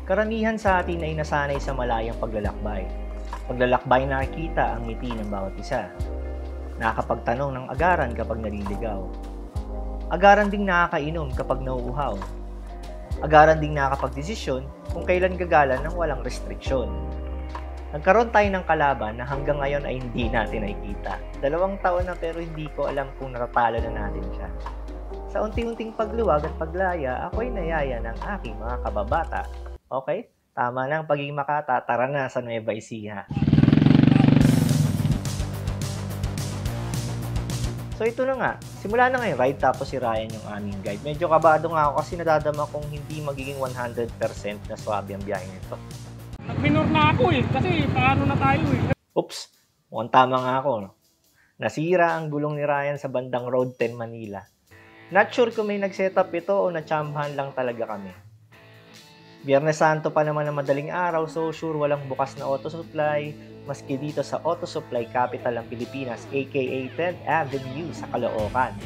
Karamihan sa atin ay nasanay sa malayang paglalakbay. Paglalakbay nakikita ang ngiti ng bawat isa. Nakakapagtanong ng agaran kapag naliligaw. Agaran ding nakakainom kapag nauuhaw. Agaran ding nakakapagdesisyon kung kailan gagalan ng walang restriksyon. Nagkaroon tayo ng kalaban na hanggang ngayon ay hindi natin nakikita. 2 taon na pero hindi ko alam kung natatalo na natin siya. Sa unti-unting pagluwag at paglaya, ako'y nayaya ng aking mga kababata. Okay? Tama na ang pagiging makata, tara na sa Nueva Ecija. So ito na nga, simula na ngayon ride tapos si Ryan yung aming guide. Medyo kabado nga ako kasi nadadama kong hindi magiging 100% na swabe ang biyahe nito. Nag-minor na ako kasi paano na tayo Oops, mukhang tama nga ako. No? Nasira ang gulong ni Ryan sa bandang Road 10 Manila. Not sure kung may nag-setup ito o natsambahan lang talaga kami. Biyernes Santo pa naman ang madaling araw, so sure walang bukas na auto supply, maski dito sa auto supply capital ng Pilipinas, aka 10th Avenue sa Caloocan.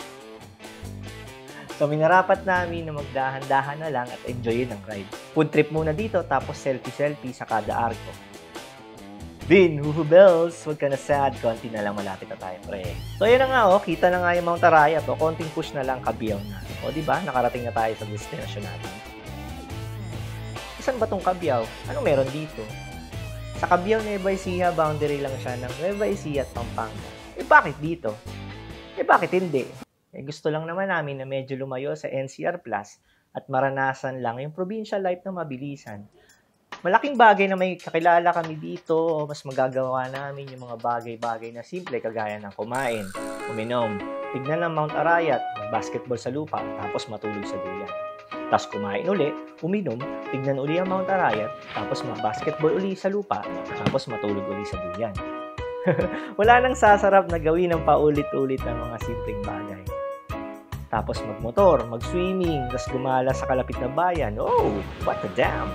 So minarapat namin na magdahan-dahan na lang at enjoyin ang ride. Food trip muna dito tapos selfie-selfie sa kada arko. Bin, bells, huwag ka na sad, konti na lang malapit na tayo, pre. So yan na nga, kita na nga yung Mount Arayat, konting push na lang, Cabiao na. O diba, nakarating na tayo sa destination natin. Saan ba tong Cabiao? Anong meron dito? Sa Cabiao, Nueva Ecija, boundary lang siya ng Nueva Ecija at Pampanga. Bakit dito? Bakit hindi? Gusto lang naman namin na medyo lumayo sa NCR Plus at maranasan lang yung provincial life na mabilisan. Malaking bagay na may kakilala kami dito o mas magagawa namin yung mga bagay-bagay na simple kagaya ng kumain, uminom, tignan ng Mount Arayat, basketball sa lupa, tapos matulog sa duyan. Tapos kumain uli, uminom, tignan uli ang Mount Arayat, tapos mag-basketball uli sa lupa, tapos matulog uli sa duyan. Wala nang sasarap na gawin ng paulit-ulit ng mga simpleng bagay. Tapos magmotor, mag-swimming, tapos gumala sa kalapit na bayan. Oh, what a damn!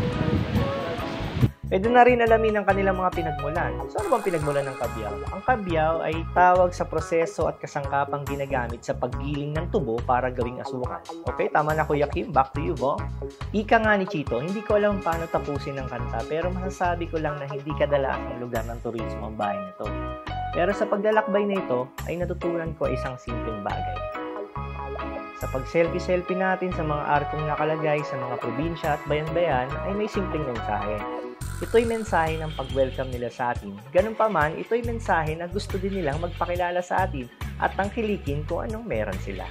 Pwede na rin alamin ang kanilang mga pinagmulan. So ano bang pinagmulan ng Cabiao? Ang Cabiao ay tawag sa proseso at kasangkapang ginagamit sa paggiling ng tubo para gawing asukal. Okay, tama na Kuya Kim, back to you, Bo. Ika nga ni Chito, hindi ko alam paano tapusin ang kanta pero masasabi ko lang na hindi kadalaang lugar ng turismo ang bahay nito. Pero sa paglalakbay na ito ay natutunan ko isang simpleng bagay. Sa pag-selfie-selfie natin sa mga arkong nakalagay sa mga probinsya at bayan-bayan ay may simpleng mensahe. Ito'y mensahe ng pag-welcome nila sa atin. Ganun pa man, ito'y mensahe na gusto din nilang magpakilala sa atin at tangkilikin kung anong meron sila.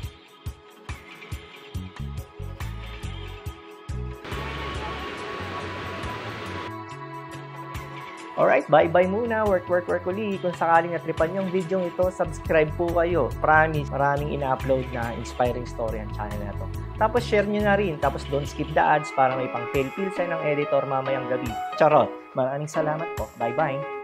Alright, bye-bye muna. Work uli. Kung sakaling natripan yung video ito, subscribe po kayo. Promise, maraming ina-upload na inspiring story ang channel na to. Tapos share nyo na rin. Tapos don't skip the ads para may pang-fail-fail ng editor mamayang gabi. Charot! Maraming salamat po. Bye-bye!